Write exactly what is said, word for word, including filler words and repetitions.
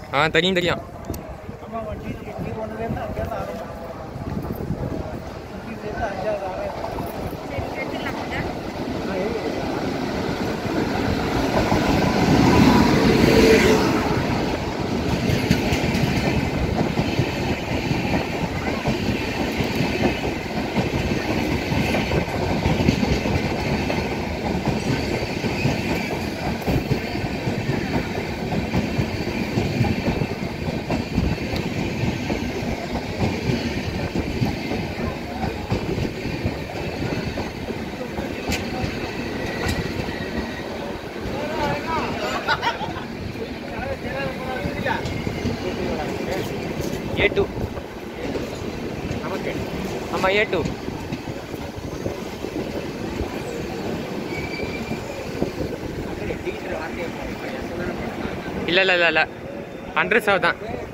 ஆ தெரியும் தெரியும். A two. ஆமாம் ஏ டூ. இல்லை இல்லை இல்லை இல்லை ஹண்ட்ரட் சார் தான்.